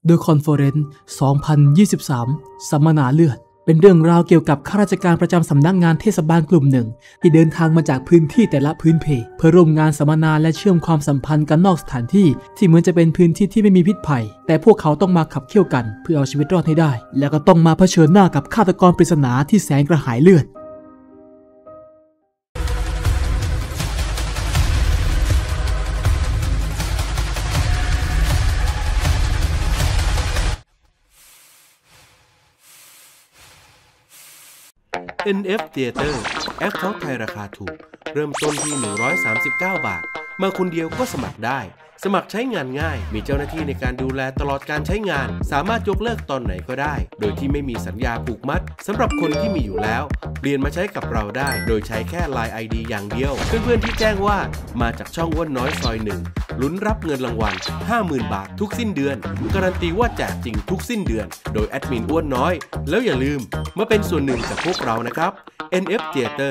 The Conference 2023 สัมมนาเลือดเป็นเรื่องราวเกี่ยวกับข้าราชการประจำสำนักงานเทศบาลกลุ่มหนึ่งที่เดินทางมาจากพื้นที่แต่ละพื้นเพเพื่อร่วมงานสัมมนาและเชื่อมความสัมพันธ์กันนอกสถานที่ที่เหมือนจะเป็นพื้นที่ที่ไม่มีพิษภัยแต่พวกเขาต้องมาขับเคี่ยวกันเพื่อเอาชีวิตรอดให้ได้แล้วก็ต้องมาเผชิญหน้ากับฆาตกรปริศนาที่แสนกระหายเลือด NF Theater แอปท็อปไทยราคาถูกเริ่มต้นที่139 บาทมาคนเดียวก็สมัครได้สมัครใช้งานง่ายมีเจ้าหน้าที่ในการดูแลตลอดการใช้งานสามารถยกเลิกตอนไหนก็ได้โดยที่ไม่มีสัญญาผูกมัดสำหรับคนที่มีอยู่แล้วเปลี่ยนมาใช้กับเราได้โดยใช้แค่ LINE ID อย่างเดียวเพื่อนๆที่แจ้งว่ามาจากช่องอ้วนน้อยซอย1ลุ้นรับเงินรางวัล 50,000 บาททุกสิ้นเดือนการันตีว่าแจกจริงทุกสิ้นเดือนโดยแอดมินอ้วนน้อยแล้วอย่าลืมมาเป็นส่วนหนึ่งจากพวกเรานะครับ NF Theater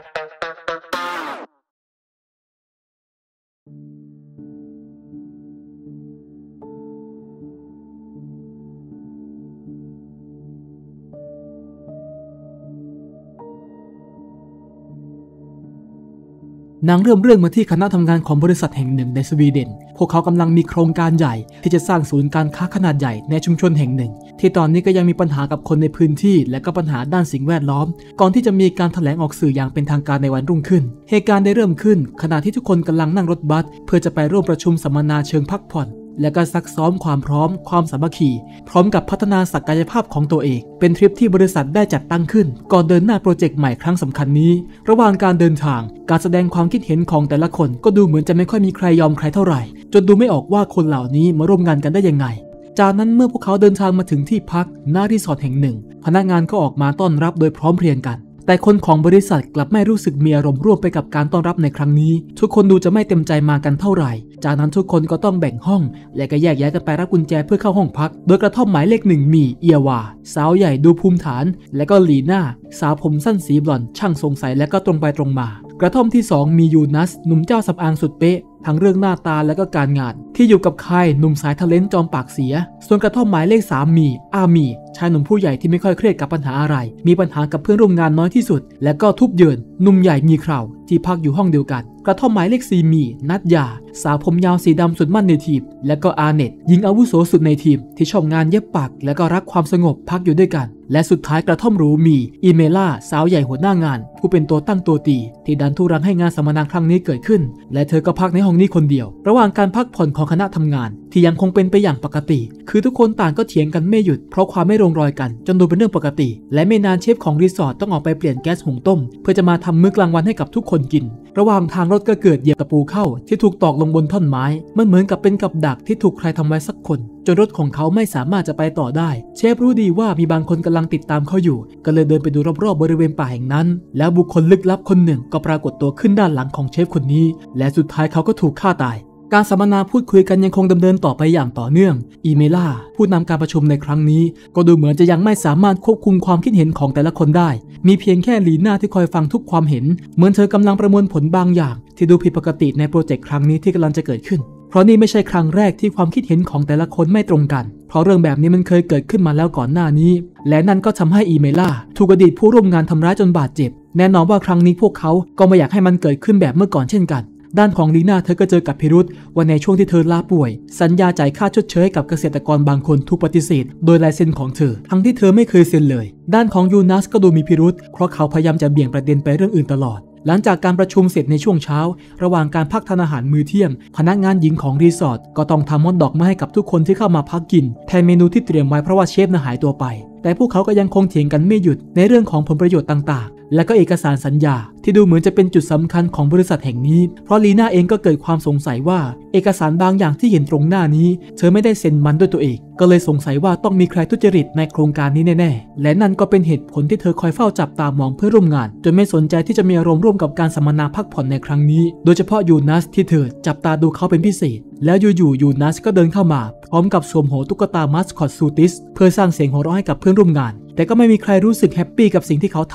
นางเริ่มเรื่องมาที่คณะทำงานของบริษัทแห่งหนึ่งในสวีเดนพวกเขากำลังมีโครงการใหญ่ที่จะสร้างศูนย์การค้าขนาดใหญ่ในชุมชนแห่งหนึ่งที่ตอนนี้ก็ยังมีปัญหากับคนในพื้นที่และก็ปัญหาด้านสิ่งแวดล้อมก่อนที่จะมีการแถลงออกสื่ออย่างเป็นทางการในวันรุ่งขึ้นเหตุการณ์ได้เริ่มขึ้นขณะที่ทุกคนกำลังนั่งรถบัสเพื่อจะไปร่วมประชุมสัมมนาเชิงพักผ่อนและก็ซักซ้อมความพร้อมความสามัคคีพร้อมกับพัฒนาศักยภาพของตัวเองเป็นทริปที่บริษัทได้จัดตั้งขึ้นก่อนเดินหน้าโปรเจกต์ใหม่ครั้งสำคัญนี้ระหว่างการเดินทางการแสดงความคิดเห็นของแต่ละคนก็ดูเหมือนจะไม่ค่อยมีใครยอมใครเท่าไหร่จนดูไม่ออกว่าคนเหล่านี้มาร่วมงานกันได้ยังไงจากนั้นเมื่อพวกเขาเดินทางมาถึงที่พักหน้ารีสอร์ทแห่งหนึ่งพนักงานก็ออกมาต้อนรับโดยพร้อมเพรียงกันแต่คนของบริษัทกลับไม่รู้สึกมีอารมณ์ร่วมไปกับการต้อนรับในครั้งนี้ทุกคนดูจะไม่เต็มใจมากันเท่าไหร่จากนั้นทุกคนก็ต้องแบ่งห้องและก็แยกย้ายกันไปรับกุญแจเพื่อเข้าห้องพักโดยกระท่อมหมายเลขหนึ่งมีเอียวาสาวใหญ่ดูภูมิฐานและก็ลีน่าสาวผมสั้นสีบลอนด์ช่างสงสัยและก็ตรงไปตรงมากระท่อมที่2มียูนัสหนุ่มเจ้าสำอางสุดเป๊ะทั้งเรื่องหน้าตาและก็การงานที่อยู่กับใครหนุ่มสายทะเลนจอมปากเสียส่วนกระท่อมหมายเลข3มีอามีชายหนุ่มผู้ใหญ่ที่ไม่ค่อยเครียดกับปัญหาอะไรมีปัญหากับเพื่อนร่วมงานน้อยที่สุดและก็ทุบเยินหนุ่มใหญ่มีเคราที่พักอยู่ห้องเดียวกันกระท่อมหมายเลข4มีนัดยาสาวผมยาวสีดำสุดมั่นในทีมและก็อาเน็ตหญิงอาวุโสสุดในทีมที่ชอบงานเย็บปักและก็รักความสงบพักอยู่ด้วยกันและสุดท้ายกระท่อมหรูมีอีเมล่าสาวใหญ่หัวหน้างานผู้เป็นตัวตั้งตัวตีที่ดันทุรังให้งานสัมมนาครั้งนี้เกิดขึ้นและเธอก็พักในห้องนี้คนเดียวระหว่างการพักผ่อนของคณะทำงานที่ยังคงเป็นไปอย่างปกติคือทุกคนต่างก็เถียงกันไม่หยุดเพราะความไม่ลงรอยกันจนดูเป็นเรื่องปกติและไม่นานเชฟของรีสอร์ทต้องออกไปเปลี่ยนแก๊สหุงต้มเพื่อจะมาทำมื้อกลางวันให้กับทุกคนกินระหว่างทางรถก็เกิดเหยียบตะปูเข้าที่ถูกตอกลงบนท่อนไม้มันเหมือนกับเป็นกับดักที่ถูกใครทำไว้สักคนจนรถของเขาไม่สามารถจะไปต่อได้เชฟรู้ดีว่ามีบางคนกำลังติดตามเขาอยู่ก็เลยเดินไปดูรอบๆบริเวณป่าแห่งนั้นแล้วบุคคลลึกลับคนหนึ่งก็ปรากฏตัวขึ้นด้านหลังของเชฟคนนี้และสุดท้ายเขาก็ถูกฆ่าตายการสัมมนาพูดคุยกันยังคงดำเนินต่อไปอย่างต่อเนื่องอีเมล่าผู้นำการประชุมในครั้งนี้ก็ดูเหมือนจะยังไม่สามารถควบคุมความคิดเห็นของแต่ละคนได้มีเพียงแค่ลีน่าที่คอยฟังทุกความเห็นเหมือนเธอกำลังประมวลผลบางอย่างที่ดูผิดปกติในโปรเจกต์ครั้งนี้ที่กำลังจะเกิดขึ้นเพราะนี่ไม่ใช่ครั้งแรกที่ความคิดเห็นของแต่ละคนไม่ตรงกันเพราะเรื่องแบบนี้มันเคยเกิดขึ้นมาแล้วก่อนหน้านี้และนั่นก็ทำให้อีเมล่าถูกอดีตผู้ร่วมงานทำร้ายจนบาดเจ็บแน่นอนว่าครั้งนี้พวกเขาก็ไม่อยากให้มันเกิดขึ้นแบบเมื่อก่อนเช่นกันด้านของลีน่าเธอก็เจอกับพิรุธว่าในช่วงที่เธอลาป่วยสัญญาจ่ายค่าชดเชยกับเกษตรกรบางคนถูกปฏิเสธโดยลายเซ็นของเธอทั้งที่เธอไม่เคยเซ็นเลยด้านของยูนัสก็ดูมีพิรุธเพราะเขาพยายามจะเบี่ยงประเด็นไปเรื่องอื่นตลอดหลังจากการประชุมเสร็จในช่วงเช้าระหว่างการพักทานอาหารมื้อเที่ยงพนักงานหญิงของรีสอร์ทก็ต้องทำฮอทดอกมาให้กับทุกคนที่เข้ามาพักกินแทนเมนูที่เตรียมไว้เพราะว่าเชฟน่ะหายตัวไปแต่พวกเขาก็ยังคงเถียงกันไม่หยุดในเรื่องของผลประโยชน์ต่างๆและก็เอกสารสัญญาที่ดูเหมือนจะเป็นจุดสำคัญของบริษัทแห่งนี้เพราะลีน่าเองก็เกิดความสงสัยว่าเอกสารบางอย่างที่เห็นตรงหน้านี้เธอไม่ได้เซ็นมันด้วยตัวเองก็เลยสงสัยว่าต้องมีใครทุจริตในโครงการนี้แน่ๆและนั่นก็เป็นเหตุผลที่เธอคอยเฝ้าจับตามองเพื่อร่วมงานจนไม่สนใจที่จะมีอารมณ์ร่วมกับการสัมมนาพักผ่อนในครั้งนี้โดยเฉพาะยูนัสที่เธอจับตาดูเขาเป็นพิเศษแล้วอยู่ๆยูนัสก็เดินเข้ามาพร้อมกับสวมหัวตุ๊กตามัสคอตซูติสเพื่อสร้างเสียงหัวเราะให้กับเพื่อนร่วมงานแต่ก็ไม่มีใครรู้สึกแฮปปี้กับสิ่งที่เขาทำนัก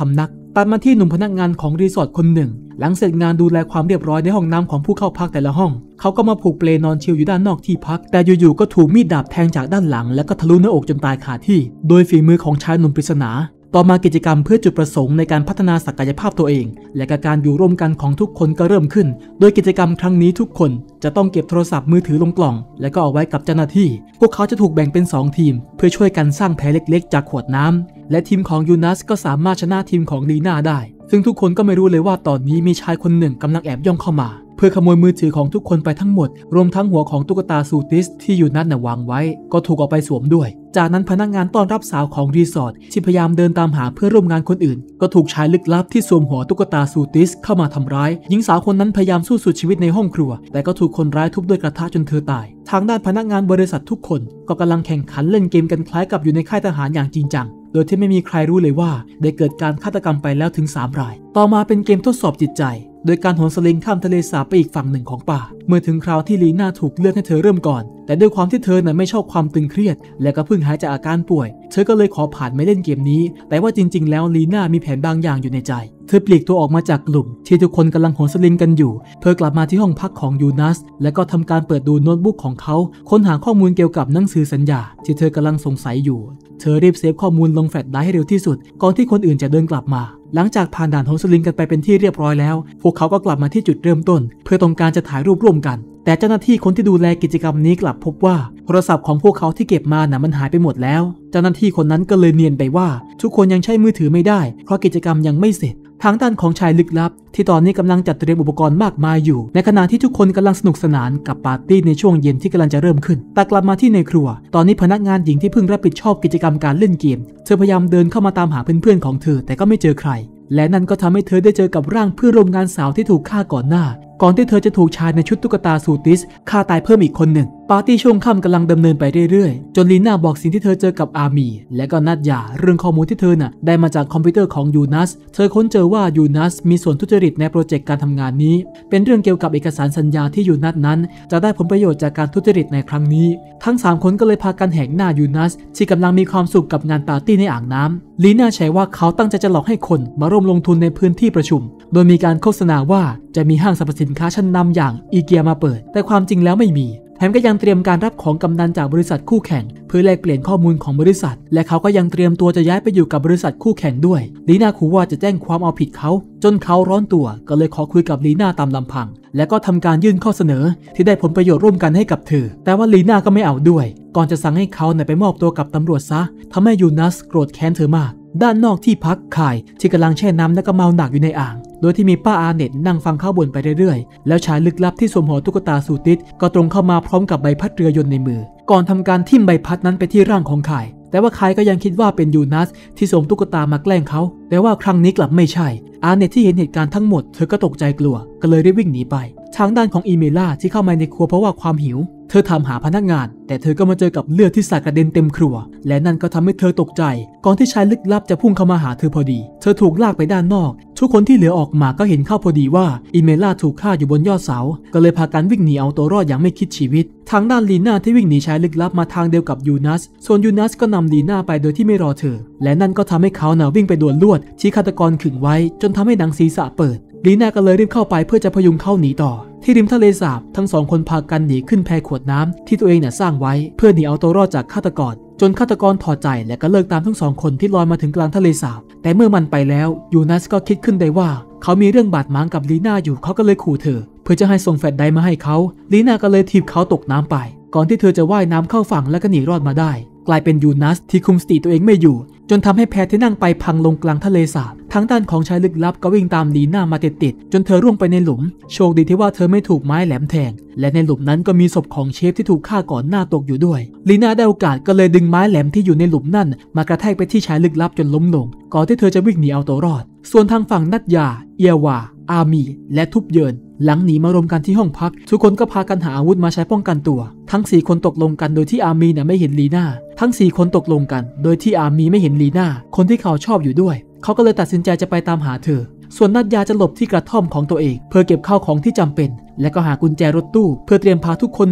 ตัดมาที่หนุ่มพนักงานของรีสอร์ทคนหนึ่งหลังเสร็จงานดูแลความเรียบร้อยในห้องน้ำของผู้เข้าพักแต่ละห้องเขาก็มาผูกเปลนอนชิลอยู่ด้านนอกที่พักแต่อยู่ๆก็ถูกมีดดาบแทงจากด้านหลังและก็ทะลุหน้าอกจนตายคาที่โดยฝีมือของชายหนุ่มปริศนาต่อมากิจกรรมเพื่อจุดประสงค์ในการพัฒนาศักยภาพตัวเองและการอยู่ร่วมกันของทุกคนก็เริ่มขึ้นโดยกิจกรรมครั้งนี้ทุกคนจะต้องเก็บโทรศัพท์มือถือลงกล่องและก็เอาไว้กับเจ้าหน้าที่พวกเขาจะถูกแบ่งเป็น2ทีมเพื่อช่วยกันสร้างแผลเล็กๆจากขวดน้ำและทีมของยูนัสก็สามารถชนะทีมของลีน่าได้ซึ่งทุกคนก็ไม่รู้เลยว่าตอนนี้มีชายคนหนึ่งกำลังแอบย่องเข้ามาเพื่อขโมยมือถือของทุกคนไปทั้งหมดรวมทั้งหัวของตุ๊กตาซูติสที่ยูนัสวางไว้ก็ถูกเอาไปสวมด้วยจากนั้นพนักงานต้อนรับสาวของรีสอร์ทที่พยายามเดินตามหาเพื่อนร่วมงานคนอื่นก็ถูกชายลึกลับที่สวมหัวตุ๊กตาซูติสเข้ามาทำร้ายหญิงสาวคนนั้นพยายามสู้สุดชีวิตในห้องครัวแต่ก็ถูกคนร้ายทุบด้วยกระทะจนเธอตายทางด้านพนักงานบริษัททุกคนก็กำลังแข่งขันเล่นเกมกันคล้ายกับอยู่ในค่ายทหารอย่างจริงจังโดยที่ไม่มีใครรู้เลยว่าได้เกิดการฆาตกรรมไปแล้วถึง3 รายต่อมาเป็นเกมทดสอบจิตใจโดยการโหนสลิงข้ามทะเลสาบไปอีกฝั่งหนึ่งของป่าเมื่อถึงคราวที่ลีน่าถูกเลือกให้เธอเริ่มก่อนแต่ด้วยความที่เธอไม่ชอบความตึงเครียดและก็เพิ่งหายจากอาการป่วยเธอก็เลยขอผ่านไม่เล่นเกมนี้แต่ว่าจริงๆแล้วลีน่ามีแผนบางอย่างอยู่ในใจเธอปลีกตัวออกมาจากกลุ่มที่ทุกคนกำลังโหนสลิงกันอยู่เธอกลับมาที่ห้องพักของยูนัสและก็ทำการเปิดดูโน้ตบุ๊กของเขาค้นหาข้อมูลเกี่ยวกับหนังสือสัญญาที่เธอกำลังสงสัยอยู่เธอรีบเซฟข้อมูลลงแฟลชไดรฟ์ให้เร็วที่สุดก่อนที่คนอื่นจะเดินกลับมาหลังจากผ่านด่านโหนสลิงกันไปเป็นที่เรียบร้อยแล้วพวกเขาก็กลับมาที่จุดเริ่มต้นเพื่อต้องการจะถ่ายรูปร่วมกันแต่เจ้าหน้าที่คนที่ดูแลกิจกรรมนี้กลับพบว่าโทรศัพท์ของพวกเขาที่เก็บมามันหายไปหมดแล้วเจ้าหน้าที่คนนั้นก็เลยเนียนไปว่าทุกคนยังใช้มือถือไม่ได้เพราะกิจกรรมยังไม่เสร็จทางด้านของชายลึกลับที่ตอนนี้กำลังจัดเตรียมอุปกรณ์มากมายอยู่ในขณะที่ทุกคนกำลังสนุกสนานกับปาร์ตี้ในช่วงเย็นที่กำลังจะเริ่มขึ้นแต่กลับมาที่ในครัวตอนนี้พนักงานหญิงที่เพิ่งรับผิดชอบกิจกรรมการเล่นเกมเธอพยายามเดินเข้ามาตามหาเพื่อนๆของเธอแต่ก็ไม่เจอใครและนั่นก็ทำให้เธอได้เจอกับร่างเพื่อนร่วมงานสาวที่ถูกฆ่าก่อนหน้าก่อนที่เธอจะถูกชายในชุดตุ๊กตาซูติสฆ่าตายเพิ่มอีกคนหนึ่งปาร์ตี้ช่วงค่ำกำลังดำเนินไปเรื่อยๆจนลีน่าบอกสิ่งที่เธอเจอกับอามีและก็นัดยาเรื่องข้อมูลที่เธอได้มาจากคอมพิวเตอร์ของยูนัสเธอค้นเจอว่ายูนัสมีส่วนทุจริตในโปรเจกต์การทำงานนี้เป็นเรื่องเกี่ยวกับเอกสารสัญญาที่ยูนัสนั้นจะได้ผลประโยชน์จากการทุจริตในครั้งนี้ทั้ง3คนก็เลยพากันแหกหน้ายูนัสที่กำลังมีความสุขกับงานปาร์ตี้ในอ่างน้ำลีน่าแฉว่าเขาตั้งใจจะหลอกให้คนมาร่วมลงทุนในพื้นที่ประชุมโดยมีการโฆษณาว่าจะมีห้างสรรพสินค้าชั้นนำอย่างอีเกียมาเปิดแต่ความจริงแล้วไม่มีแถมก็ยังเตรียมการรับของกำนันจากบริษัทคู่แข่งเพื่อแลกเปลี่ยนข้อมูลของบริษัทและเขาก็ยังเตรียมตัวจะย้ายไปอยู่กับบริษัทคู่แข่งด้วยลีน่าขู่ว่าจะแจ้งความเอาผิดเขาจนเขาร้อนตัวก็เลยขอคุยกับลีน่าตามลำพังและก็ทำการยื่นข้อเสนอที่ได้ผลประโยชน์ร่วมกันให้กับเธอแต่ว่าลีน่าก็ไม่เอาด้วยก่อนจะสั่งให้เขาไปมอบตัวกับตำรวจซะทำให้ยูนัสโกรธแค้นเธอมากด้านนอกที่พักคายที่กำลังแช่น้ำและก็เมาหนักอยู่ในอ่างโดยที่มีป้าอาเน็ตนั่งฟังข้าวบ่นไปเรื่อยๆแล้วชายลึกลับที่สวมหัวตุ๊กตาซูติสก็ตรงเข้ามาพร้อมกับใบพัดเรือยนต์ในมือก่อนทำการทิ่มใบพัดนั้นไปที่ร่างของคายแต่ว่าคายก็ยังคิดว่าเป็นยูนัสที่สวมตุ๊กตามาแกล้งเขาแต่ว่าครั้งนี้กลับไม่ใช่อาเน็ตที่เห็นเหตุการณ์ทั้งหมดเธอก็ตกใจกลัวก็เลยรีบวิ่งหนีไปทางด้านของอีเมล่าที่เข้ามาในครัวเพราะว่าความหิวเธอถามหาพนักงานแต่เธอก็มาเจอกับเลือดที่สาดกระเด็นเต็มครัวและนั่นก็ทำให้เธอตกใจก่อนที่ชายลึกลับจะพุ่งเข้ามาหาเธอพอดีเธอถูกลากไปด้านนอกทุกคนที่เหลือออกมาก็เห็นเข้าพอดีว่าอีเมล่าถูกฆ่าอยู่บนยอดเสาก็เลยพากันวิ่งหนีเอาตัวรอดอย่างไม่คิดชีวิตทางด้านลีน่าที่วิ่งหนีชายลึกลับมาทางเดียวกับยูนัสส่วนยูนัสก็นำลีน่าไปโดยที่ไม่รอเธอและนั่นก็ทำให้เขาวิ่งไปดวลลวดที่ฆาตกรขึงไว้จนทำให้หนังศีรษะเปิดลีน่าก็เลยรีบเข้าไปเพื่อจะพยุงเขาหนีต่อที่ริมทะเลสาบทั้ง2คนพากันหนีขึ้นแพขวดน้ำที่ตัวเองสร้างไว้เพื่อหนีเอาตัวรอดจากฆาตกรจนฆาตกรถอดใจและก็เลิกตามทั้ง2คนที่ลอยมาถึงกลางทะเลสาบแต่เมื่อมันไปแล้วยูนัสก็คิดขึ้นได้ว่าเขามีเรื่องบาดหมางกับลีน่าอยู่เขาก็เลยขู่เธอเพื่อจะให้ส่งแฟลชไดรฟ์มาให้เขาลีน่าก็เลยถีบเขาตกน้ำไปก่อนที่เธอจะว่ายน้ำเข้าฝั่งและก็หนีรอดมาได้กลายเป็นยูนัสที่คุมสติตัวเองไม่อยู่จนทำให้แพที่นั่งไปพังลงกลางทะเลสาบทางด้านของชายลึกลับก็วิ่งตามลีน่ามาติดๆจนเธอร่วงไปในหลุมโชคดีที่ว่าเธอไม่ถูกไม้แหลมแทงและในหลุมนั้นก็มีศพของเชฟที่ถูกฆ่าก่อนหน้าตกอยู่ด้วยลีน่าได้โอกาสก็เลยดึงไม้แหลมที่อยู่ในหลุมนั่นมากระแทกไปที่ชายลึกลับจนล้มลงก่อนที่เธอจะวิ่งหนีเอาตัวรอดส่วนทางฝั่งนัดยาเอียวาอามีและทุบเยินหลังหนีมารวมกันที่ห้องพักทุกคนก็พากันหาอาวุธมาใช้ป้องกันตัวทั้ง4คนตกลงกันโดยที่อามีไม่เห็นลีน่าทั้ง4คนตกลงกันโดยที่อามีไม่เห็นลีน่าคนที่เขาชอบอยู่ด้วยเขาก็เลยตัดสินใจจะไปตามหาเธอส่วนนัดยาจะหลบที่กระท่อมของตัวเองเพื่อเก็บข้าวของที่จำเป็นและก็หากุญแจรถตู้เพื่อเตรียมพาทุกคนหนี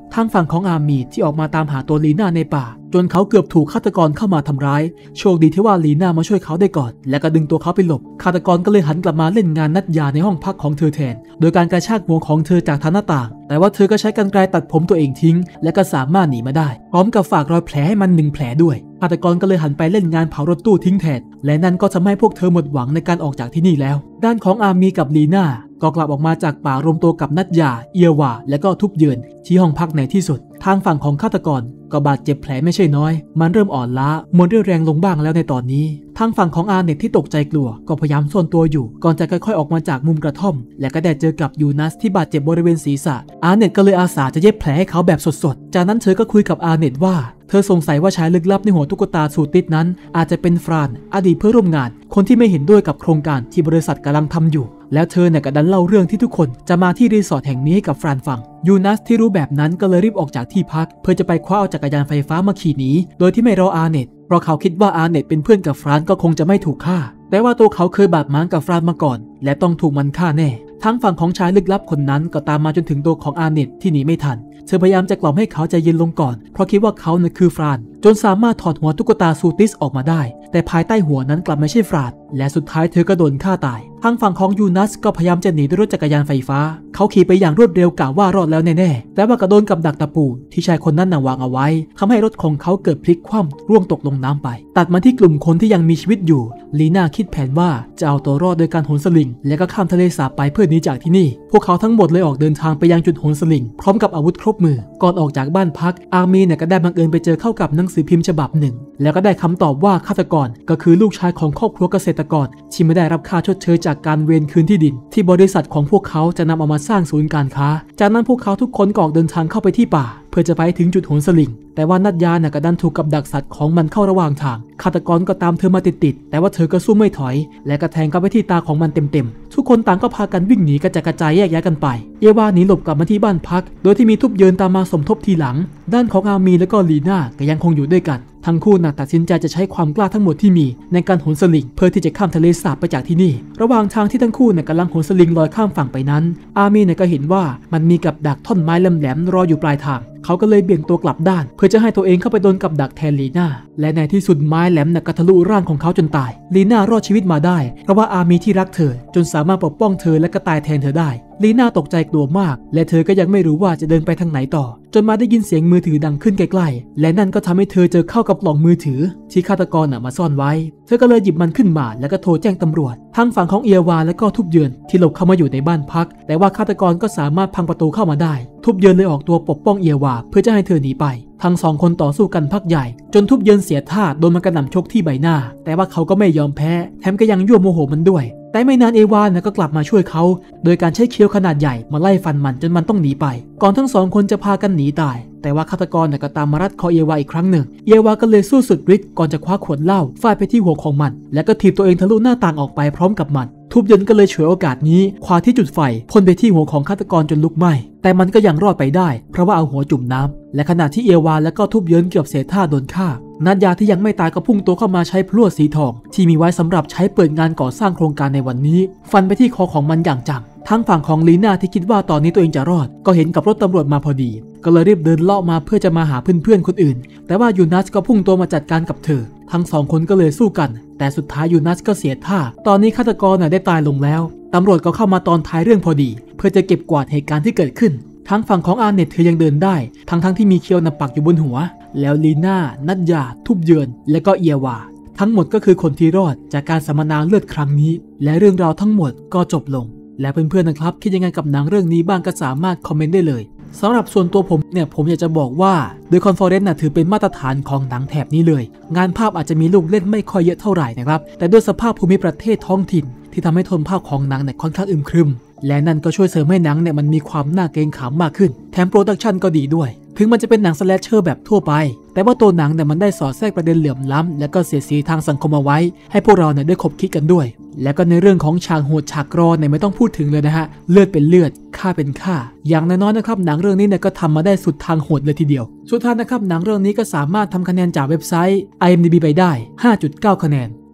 ทางฝั่งของอาร์มีที่ออกมาตามหาตัวลีน่าในป่าจนเขาเกือบถูกฆาตกรเข้ามาทำร้ายโชคดีที่ว่าลีน่ามาช่วยเขาได้ก่อนและก็ดึงตัวเขาไปหลบฆาตกรก็เลยหันกลับมาเล่นงานนัดยาในห้องพักของเธอแทนโดยการกระชากหัวของเธอจากทางหน้าต่างแต่ว่าเธอก็ใช้กรรไกรตัดผมตัวเองทิ้งและก็สามารถหนีมาได้พร้อมกับฝากรอยแผลให้มัน1 แผลด้วยฆาตกรก็เลยหันไปเล่นงานเผารถตู้ทิ้งแทนและนั่นก็ทำให้พวกเธอหมดหวังในการออกจากที่นี่แล้วด้านของอาร์มีกับลีน่าก็กลับออกมาจากป่ารวมตัวกับนัดยาเอียวาและก็ทุบเยือนที่ห้องพักในที่สุดทางฝั่งของฆาตกรก็บาดเจ็บแผลไม่ใช่น้อยมันเริ่มอ่อนล้าหมดเรี่ยวแรงลงบ้างแล้วในตอนนี้ทางฝั่งของอาร์เน็ตที่ตกใจกลัวก็พยายามซ่อนตัวอยู่ก่อนจะค่อยๆออกมาจากมุมกระท่อมและก็ได้เจอกับยูนัสที่บาดเจ็บบริเวณศีรษะอาร์เน็ตก็เลยอาสาจะเย็บแผลให้เขาแบบสดๆจากนั้นเธอก็คุยกับอาร์เน็ตว่าเธอสงสัยว่าชายลึกลับในหัวตุ๊กตาสูติดนั้นอาจจะเป็นฟรานอดีตเพื่อนร่วมงานคนที่ไม่เห็นด้วยกับโครงการที่บริษัทกำลังทำอยู่แล้วเธอเนี่ยก็ดันเล่าเรื่องที่ทุกคนจะมาที่รีสอร์ทแห่งนี้ให้กับฟรานฟังยูนัสที่รู้แบบนั้นก็เลยรีบออกจากที่พักเพื่อจะไปคว้าเอาจักรยานไฟฟ้ามาขี่หนีโดยที่ไม่รออาร์เน็ตเพราะเขาคิดว่าอาร์เน็ตเป็นเพื่อนกับฟรานก็คงจะไม่ถูกฆ่าแต่ว่าตัวเขาเคยบาดหมางกับฟรานมาก่อนและต้องถูกมันฆ่าแน่ทั้งฝั่งของชายลึกลับคนนั้นก็ตามมาจนถึงตัวของอาร์เน็ตที่หนีไม่ทันเธอพยายามจะกล่อมให้เขาใจเย็นลงก่อนเพราะคิดว่าเขาน่ะคือฟรานจนสามารถถอดหัวตุ๊กตาซูติสออกมาได้แต่ภายใต้หัวนั้นกลับไม่ใช่ฟรานและสุดท้ายเธอก็โดนฆ่าตายทางฝั่งของยูนัสก็พยายามจะหนีด้วยรถจักรยานไฟฟ้าเขาขี่ไปอย่างรวดเร็วกะว่ารอดแล้วแน่ๆแต่ว่าก็โดนกับดักตะปูที่ชายคนนั้นวางเอาไว้ทำให้รถของเขาเกิดพลิกคว่ำร่วงตกลงน้ำไปตัดมาที่กลุ่มคนที่ยังมีชีวิตอยู่ลีน่าคิดแผนว่าจะเอาตัวรอดโดยการโหนสลิงและก็ข้ามทะเลสาบไปเพื่อหนีจากที่นี่พวกเขาทั้งหมดเลยออกเดินทางไปยังจุดโหนสลิงพร้อมกับอาวุธครบมือก่อนออกจากบ้านพักอาร์มีเนี่ยก็ได้บังเอิญไปเจอเข้ากับหนังสือพิมพ์ฉบับหนึ่งแล้วก็ได้คำตอบว่าฆาตกรก็คือลูกชายของครอบครัวเกษตรกรที่ไม่ได้รับค่าชดเชยจากการเวรคืนที่ดินที่บริษัทของพวกเขาจะนำเอามาสร้างศูนย์การค้าจากนั้นพวกเขาทุกคนก็ออกเดินทางเข้าไปที่ป่าเพื่อจะไปถึงจุดโหนสลิงแต่ว่านัดยาก็ดันถูกกับดักสัตว์ของมันเข้าระหว่างทางฆาตกรก็ตามเธอมาติดๆแต่ว่าเธอก็สู้ไม่ถอยและก็แทงเข้าไปที่ตาของมันเต็มๆทุกคนต่างก็พากันวิ่งหนีกระจายแยกย้ายกันไปเอวาหนีหลบกลับมาที่บ้านพักโดยที่มีทุบเยินตามมาสมทบทีหลังด้านของอาร์มีและก็ลีน่าก็ยังคงอยู่ด้วยกันทั้งคู่ตัดสินใจจะใช้ความกล้าทั้งหมดที่มีในการโหนสลิงเพื่อที่จะข้ามทะเลสาบไปจากที่นี่ระหว่างทางที่ทั้งคู่กำลังโหนสลิงลอยข้ามฝั่งไปนั้นอาร์มีก็เห็นว่ามันมีกับดักท่อนไม้แหลมๆรออยู่ปลายทางเขาก็เลยเบี่ยงตัวกลับด้านเพื่อจะให้ตัวเองเข้าไปโดนกับดักแทนลีน่าและในที่สุดไม้แหลมก็ทะลุร่างของเขาจนตายลีน่ารอดชีวิตมาได้เพราะว่าอาร์มีที่รักเธอจนสามารถปกป้องเธอและก็ตายแทนเธอได้ลีน่าตกใจกลัวมากและเธอก็ยังไม่รู้ว่าจะเดินไปทางไหนต่อจนมาได้ยินเสียงมือถือดังขึ้นใกล้ๆและนั่นก็ทำให้เธอเจอเข้ากับกล่องมือถือที่ฆาตกรมาซ่อนไว้เธอก็เลยหยิบมันขึ้นมาแล้วก็โทรแจ้งตำรวจทางฝั่งของเอียวาและก็ทุบเยือนที่หลบเข้ามาอยู่ในบ้านพักแต่ว่าฆาตกรก็สามารถพังประตูเข้ามาได้ทุบเยือนเลยออกตัวปกป้องเอียวาเพื่อจะให้เธอหนีไปทั้งสองคนต่อสู้กันพักใหญ่จนทุบเยินเสียท่าโดนมันกระหน่ำชกที่ใบหน้าแต่ว่าเขาก็ไม่ยอมแพ้แถมก็ยังยั่วโมโหมันด้วยแต่ไม่นานเอวาก็กลับมาช่วยเขาโดยการใช้เคี้ยวขนาดใหญ่มาไล่ฟันมันจนมันต้องหนีไปก่อนทั้งสองคนจะพากันหนีตายแต่ว่าฆาตกรก็ตามมารัดคอเอวาอีกครั้งหนึ่งเอวาก็เลยสู้สุดฤทธิ์ก่อนจะคว้าขวดเหล้าฟาดไปที่หัวของมันแล้วก็ถีบตัวเองทะลุหน้าต่างออกไปพร้อมกับมันทุบเยินก็เลยฉวยโอกาสนี้คว้าที่จุดไฟพ่นไปที่หัวของฆาตกรจนลุกไหม้แต่มันก็ยังรอดไปได้เพราะว่าเอาหัวจุ่มน้ำและขณะที่เอวาและก็ทุบเยินเกือบเสียท่าโดนฆ่านัดยาที่ยังไม่ตายก็พุ่งตัวเข้ามาใช้พลั่วสีทองที่มีไว้สำหรับใช้เปิดงานก่อสร้างโครงการในวันนี้ฟันไปที่คอของมันอย่างจังทั้งฝั่งของลีน่าที่คิดว่าตอนนี้ตัวเองจะรอดก็เห็นกับรถตำรวจมาพอดีก็เลยรีบเดินเลาะมาเพื่อจะมาหาเพื่อนๆคนอื่นแต่ว่ายูนัสก็พุ่งตัวมาจัดการกับเธอทั้งสองคนก็เลยสู้กันแต่สุดท้ายยูนัสก็เสียท่าตอนนี้ฆาตกรได้ตายลงแล้วตำรวจก็เข้ามาตอนท้ายเรื่องพอดีเพื่อจะเก็บกวาดเหตุการณ์ที่เกิดขึ้นทั้งฝั่งของอาร์เน็ตเธอยังเดินได้ทั้งที่มีเคียวปักอยู่บนหัวแล้วลีน่านัดยาทุบเยินและก็เอียวาทั้งหมดก็คือคนที่รอดจากการสัมมนาเลือดครั้งนี้และเรื่องราวทั้งหมดก็จบลงและเพื่อนๆนะครับคิดยังไงกับหนังเรื่องนี้บ้างก็สามารถคอมเมนต์ได้เลยสำหรับส่วนตัวผมอยากจะบอกว่า The Conference ถือเป็นมาตรฐานของหนังแถบนี้เลยงานภาพอาจจะมีลูกเล่นไม่ค่อยเยอะเท่าไหร่นะครับแต่ด้วยสภาพภูมิประเทศท้องถิ่นที่ทำให้โทนภาพของหนังค่อนข้างอึมครึมและนั่นก็ช่วยเสริมให้หนังมันมีความน่าเกรงขามมากขึ้นแถมโปรดักชันก็ดีด้วยถึงมันจะเป็นหนังสแลชเชอร์แบบทั่วไปแต่ว่าตัวหนังมันได้สอดแทรกประเด็นเหลื่อมล้ำและก็เสียดสีทางสังคมเอาไว้ให้พวกเราได้คบคิดกันด้วยและก็ในเรื่องของฉากโหดฉากรอไม่ต้องพูดถึงเลยนะฮะเลือดเป็นเลือดฆ่าเป็นฆ่าอย่างน้อยๆนะครับหนังเรื่องนี้ก็ทำมาได้สุดทางโหดเลยทีเดียวสุดท้ายนะครับหนังเรื่องนี้ก็สามารถทำคะแนนจากเว็บไซต์ IMDb ไปได้ 5.9 คะแนน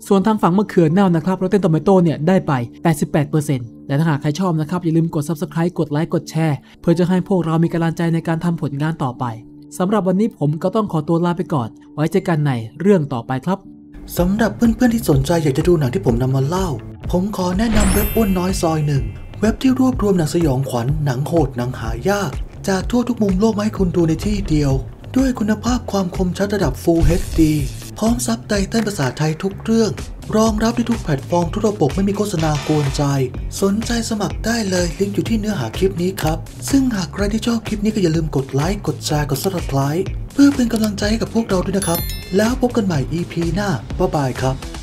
ส่วนทางฝั่งมะเขือเน่านะครับ Rotten Tomato เนี่ยได้ไป 88% และถ้าหากใครชอบนะครับอย่าลืมกด Subscribe กดไลค์กดแชร์เพื่อจะให้พวกเรามีกำลังใจในการทำผลงานต่อไปสำหรับวันนี้ผมก็ต้องขอตัวลาไปก่อนไว้เจอกันในเรื่องต่อไปครับสำหรับเพื่อนๆที่สนใจอยากจะดูหนังที่ผมนำมาเล่าผมขอแนะนำเว็บอ้วนน้อยซอยหนึ่งเว็บที่รวบรวมหนังสยองขวัญหนังโหดหนังหายากจากทั่วทุกมุมโลกมาให้คุณดูในที่เดียวด้วยคุณภาพความคมชัดระดับ Full HD พร้อมซับไตเติลภาษาไทยทุกเรื่องรองรับได้ทุกแพลตฟอร์มทุกระบบไม่มีโฆษณากวนใจสนใจสมัครได้เลยลิงก์อยู่ที่เนื้อหาคลิปนี้ครับซึ่งหากใครที่ชอบคลิปนี้ก็อย่าลืมกดไลค์กดแชร์กด Subscribe เพื่อเป็นกำลังใจให้กับพวกเราด้วยนะครับแล้วพบกันใหม่ EP หน้าบ๊ายบายครับ